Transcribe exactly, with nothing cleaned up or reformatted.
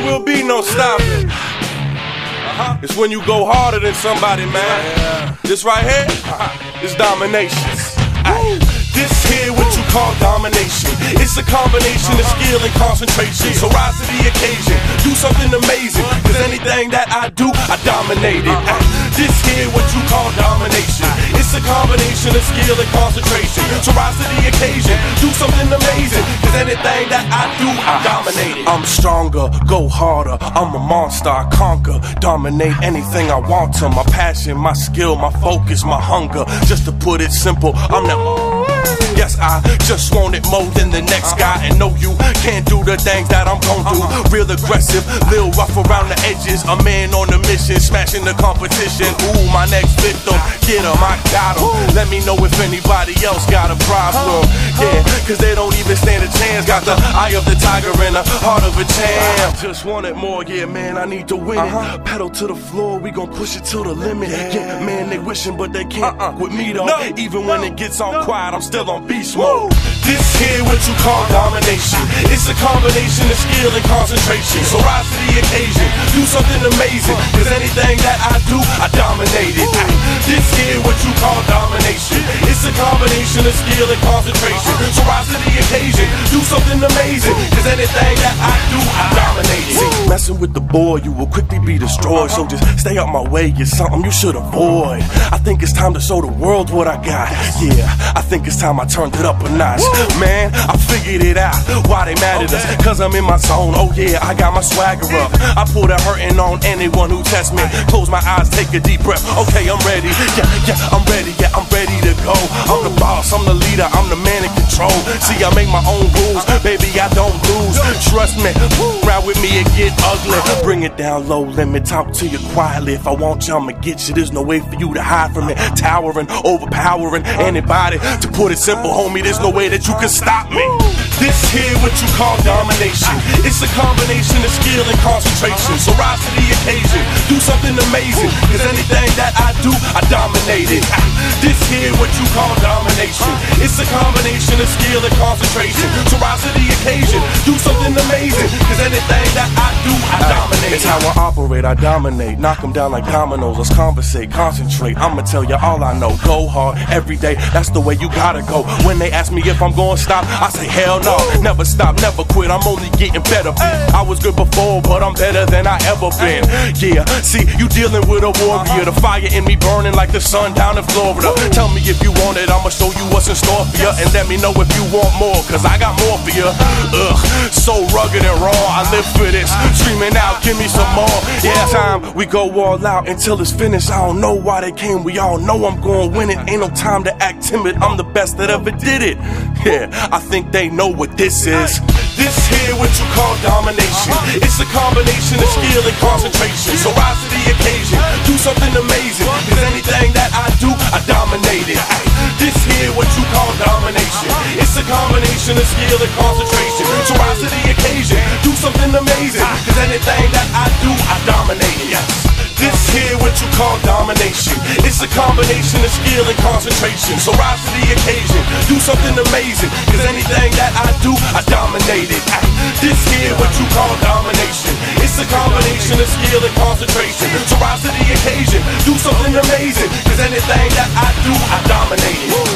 will be no stopping. Uh-huh. It's when you go harder than somebody, man. Yeah. This right here, uh-huh. is domination. Ay. This here what you call domination. It's a combination of skill and concentration. So rise to the occasion, do something amazing. Cause anything that I do, I dominate it. Ay. This here what you call domination. It's a combination of skill and concentration. So rise to the occasion, do something amazing. Cause anything that I do, I dominate it. I'm stronger, go harder, I'm a monster, I conquer. Dominate anything I want to. My passion, my skill, my focus, my hunger. Just to put it simple, I'm the yes, I just want it more than the next guy. And no, you can't do the things that I'm gon' do. Real aggressive, little rough around the edges. A man on a mission, smashing the competition. Ooh, my next victim, get him, I got him. Let me know if anybody else got a problem. Yeah, cause they don't even stand a chance. Got the eye of the tiger and the heart of a champ. Just want it more, yeah, man, I need to win it. Pedal to the floor, we gon' push it to the limit. Yeah, man, they wishing, but they can't with me though. Even when it gets all quiet, I'm still on beast mode. This here what you call domination. It's a combination of skill and concentration. So rise to the occasion, do something amazing. Cause anything that I do, I dominate it. Ay, this here what you call domination. It's a combination of skill and concentration. So rise to the occasion, do something amazing. Cause anything that I do, I dominate it. See, messing with the boy, you will quickly be destroyed. So just stay out my way, it's something you should avoid. I think it's time to show the world what I got. Yeah, I think it's time I turned it up a notch. Man, I figured it out, why they mad at us. Cause I'm in my zone, oh yeah, I got my swagger up. I pull the hurting on anyone who tests me. Close my eyes, take a deep breath. Okay, I'm ready, yeah, yeah, I'm ready, yeah, I'm ready to go. I'm the boss, I'm the leader, I'm the man in control. See, I make my own rules, baby, I don't lose. Trust me, ride with me and get ugly. Bring it down low, let me talk to you quietly. If I want you, I'ma get you, there's no way for you to hide from it. Towering, overpowering anybody. To put it simple, homie, there's no way that you can stop me. This here what you call domination. It's a combination of skill and concentration. So rise to the occasion, do something amazing. Cause anything that I do, I dominate it. This here what you call domination. It's a combination of skill and concentration. So rise to the occasion, do something amazing. Cause anything that I do, I dominate. It's how I operate, I dominate. Knock them down like dominoes, let's conversate, concentrate. I'ma tell you all I know. Go hard every day, that's the way you gotta go. When they ask me if I'm gonna stop, I say hell no. Never stop, never quit, I'm only getting better. I was good before, but I'm better than I ever been. Yeah, see, you dealing with a warrior. The fire in me burning like the sun down in Florida. Tell me if you want it, I'ma show you what's in store for you. And let me know if you want more, cause I got more for you. Ugh, so rugged and raw, I live for this. Screaming out, give me some more. Yeah, time we go all out until it's finished. I don't know why they came, we all know I'm gonna win it. Ain't no time to act timid, I'm the best that ever did it. Yeah, I think they know what this is. This here what you call domination. It's a combination of skill and concentration. So rise to the occasion, do something amazing. Cause anything that I do, I dominate it. Ay, this here what you call domination. It's a combination of skill and concentration. So rise to the occasion, do something amazing. Cause anything that I do, I dominate it. Yes. This here what you call domination. It's a combination of skill and concentration. So rise to the occasion, do something amazing. Cause anything that I do, I dominate it. Ay, this here what you call domination. It's a combination of skill and concentration. So rise to the occasion, do something amazing. Cause anything that I do, I dominate it.